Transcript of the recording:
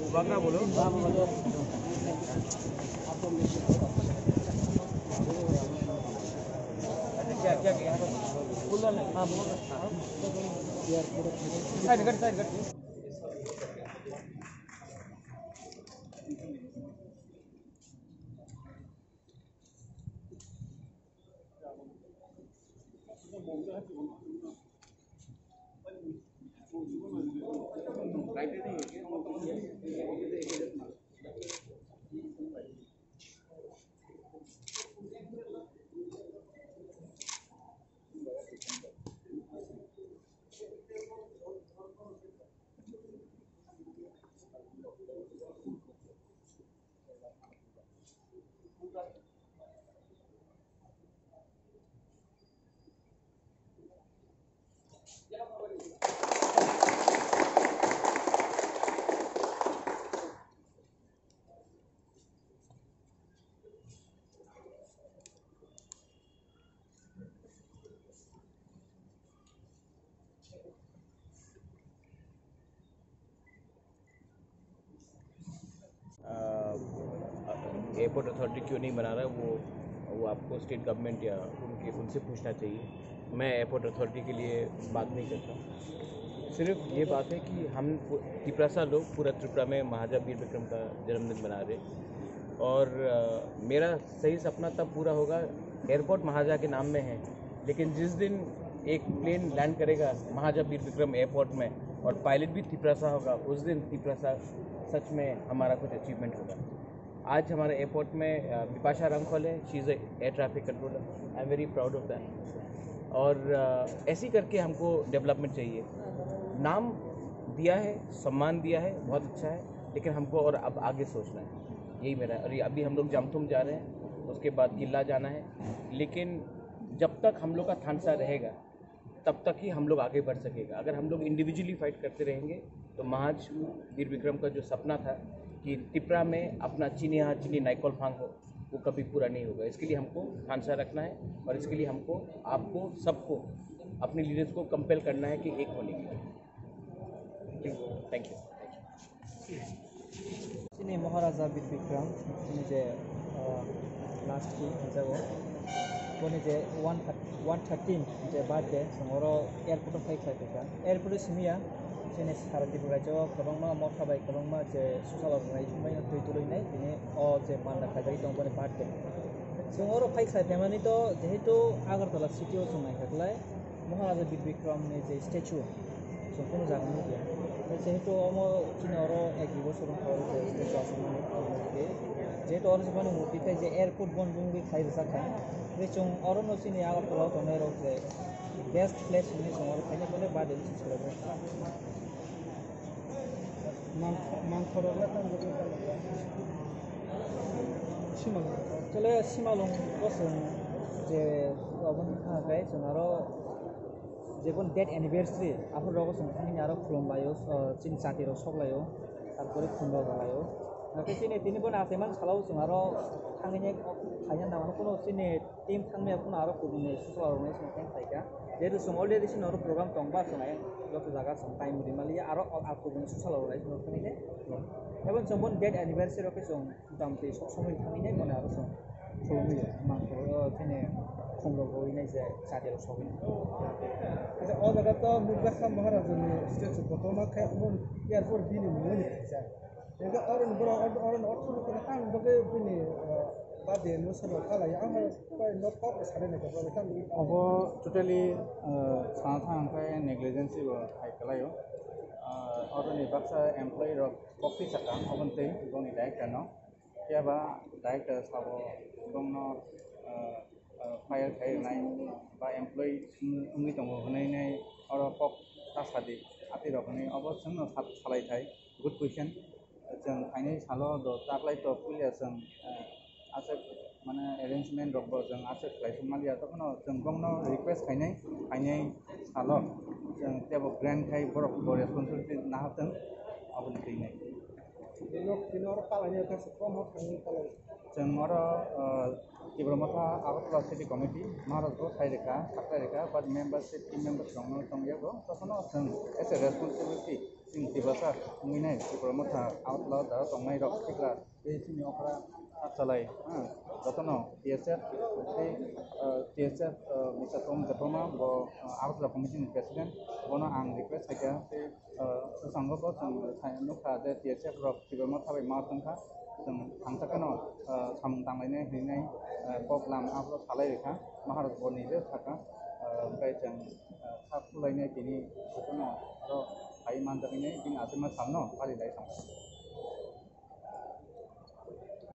वागना बोलो। क्या क्या किया? साइड कर। एयरपोर्ट अथॉरिटी क्यों नहीं बना रहा है वो आपको स्टेट गवर्नमेंट या उनसे पूछना चाहिए। मैं एयरपोर्ट अथॉरिटी के लिए बात नहीं करता। सिर्फ ये बात है कि हम त्रिपुरा लोग पूरा त्रिपुरा में महाराजा वीर विक्रम का जन्मदिन मना रहे और मेरा सही सपना तब पूरा होगा। एयरपोर्ट महाराजा के नाम में है, लेकिन जिस दिन एक प्लेन लैंड करेगा महाराजा वीर विक्रम एयरपोर्ट में और पायलट भी त्रिपुरा होगा, उस दिन त्रिपुरा सच में हमारा कुछ अचीवमेंट होगा। आज हमारे एयरपोर्ट में बिपाशा रंगखोल है, she is air traffic controller. I am very proud of that. और ऐसी करके हमको डेवलपमेंट चाहिए। नाम दिया है, सम्मान दिया है, बहुत अच्छा है, लेकिन हमको और अब आगे सोचना है। यही मेरा है। और अभी हम लोग जामथुम जा रहे हैं, उसके बाद किला जाना है, लेकिन जब तक हम लोग का थानसा रहेगा तब तक ही हम लोग आगे बढ़ सकेगा। अगर हम लोग इंडिविजुअली फाइट करते रहेंगे तो महाराज वीर विक्रम का जो सपना था कि त्रिपुरा में अपना चीनी नाइकोल फांग हो, वो कभी पूरा नहीं होगा। इसके लिए हमको थानसा रखना है और इसके लिए हमको आपको सबको अपने लीडर्स को कंपेल करना है कि एक होने के लिए। Thank you. चीनी महाराजा वीर विक्रम जे लास्ट की जगह वो जे 113 जे बर्थडे जोंरो एयरपोर्ट फैखा एयरपोर्ट सिमिया जोंनि सारा त्रिपुरायाव गोबां मावथाबाय गोबां जे ससाल रंनाय समाय दै दुलैनाय बिनि जे मानदा खाजाय दं बने बर्थडे जोंरो फैखा फेमानि तो जेहेतु आगरतला सिटीआव जों नायखाखलाय महाराजा वीर विक्रमनि जे स्टेचु जों कोनो जागोन गैया जेहेतु अमो चिनारो एक बছर खाव जे स्टेचु आसमानि जेहेतु और जबानि मूर्ति थाय जे एयरपोर्ट बन बुंगि खाइ रजाखाय बे जों और नसिनि आगरतला थानाय र जे बेस्ट प्लेस नि जों और खायने बने बादे सेलेब्रेट मांखरला थांजोबो सिमालं चले सिमालं बसों जे अबन थाखाय जों आरो जेबन डेट एनिवर्सरी आफोर रगो जों थांनि आरो खुलुमबायो चिन साथिरो सबलायो तारपरे खुंबा गालायो नाथाय चिने तिनिबो नाथेमान सालाव जों आरो थांनि खायना नामा कोनो चिने टीम थांनाया कोनो आरो गुबुननि ससाल रंनाय जों थांखायगा जेहेतु जों अलरेडि जों आरो प्रग्राम दंबा जों जत जागा जों टाइम रिमालिया आरो गुबुननि ससाल रंनाय जों थांनि एबन जों बन डेट एनिवर्सरी रके जों दामते सब समय थांनि बने आरो जों खुलुमयो मांखर थिने खुंबा गइनाय जे साथिरो सबलायो अच्छा और जगह तो मुगसा महाराजा ने स्टेचु फोटो में खाय एयरपोर्ट भी नहीं मिलने जा लेकिन और बड़ा और तो के काम बगे बिनि बादे नो सर खालाय आं पाय नट पाप सारे ने गबो खाम अब टोटली साथा ओमफ्राय नेग्लिजेन्सि हाइकलायो और नि बाक्सा एमप्लॉय र कॉफी सका अबनते गनि डाइरेक्टर न केबा डाइरेक्टर साबो गंनो फायर खायनाय बा एमप्लॉय उंगि दङ होनायनै और पप तासादि आति रखनि अब जों सालाय थाय गुड क्वेश्चन जों खायनै साल द ताक्लाय तो पुलिया जों आसे माने अरेंजमेंट रखबो जों आसे खायसमालिया तखनो जों गंनो रिक्वेस्ट खायनै साल जों तेबो ग्रान्ड खाय बरफ रेस्पॉन्सिबिलिटी ना हातों अबन दैनाय दिन और खालायने तो कम हो थांनि खालाय जों और Ibrahimata Agartala City Committee, Maharashtra Saireka, Sakareka, but membership team members don't know from Yago, so as a responsibility, जों दिबासा मुइनाय बेफोर मथा आउटलाव दा संनाय रक थिकला बे जोंनि अखरा आसालाय जतन टीएसएफ बे टीएसएफ मिस्टार टम जटमा ब आउटला कमिटिनि प्रेसिडेंट बनो आं रिक्वेस्ट खाया बे संगबो जों सायनुखा जे टीएसएफ रक थिबो मथाबै मावथोंखा जों थांसाखनो साम दांलायनाय हैनाय प्रग्राम आउटलाव सालायरेखा महाराज बनिजे थाखा ओमफ्राय जों थाब फुलायनाय बिनि जतन हाय मानजाहैनाय दिन आसिमा सामनो फालिलाय थांबाय